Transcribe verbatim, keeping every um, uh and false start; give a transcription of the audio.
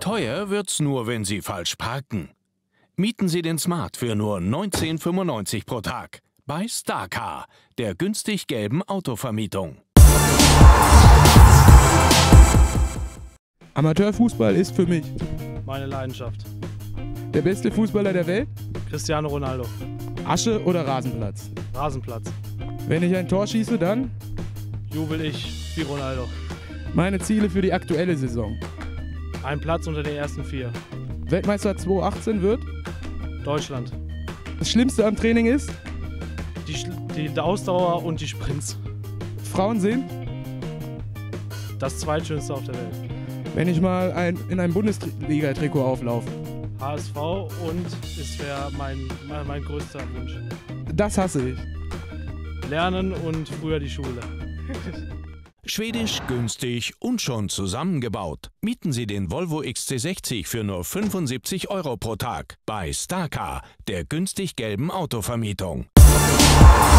Teuer wird's nur, wenn Sie falsch parken. Mieten Sie den Smart für nur neunzehn fünfundneunzig pro Tag bei Starcar, der günstig gelben Autovermietung. Amateurfußball ist für mich meine Leidenschaft. der beste Fußballer der Welt. Cristiano Ronaldo. Asche oder Rasenplatz? Rasenplatz. Wenn ich ein Tor schieße, dann Jubel ich wie Ronaldo. meine Ziele für die aktuelle Saison. Ein Platz unter den ersten vier. Weltmeister zweitausendachtzehn wird. Deutschland. Das Schlimmste am Training ist, Die, Sch- die Ausdauer und die Sprints. Frauen sind, Das zweitschönste auf der Welt. wenn ich mal ein, in einem Bundesliga-Trikot auflaufe. H S V und es wäre mein, mein, mein größter Wunsch. Das hasse ich. Lernen und früher die Schule. Schwedisch, günstig und schon zusammengebaut. Mieten Sie den Volvo X C sechzig für nur fünfundsiebzig Euro pro Tag bei Starcar, der günstig gelben Autovermietung.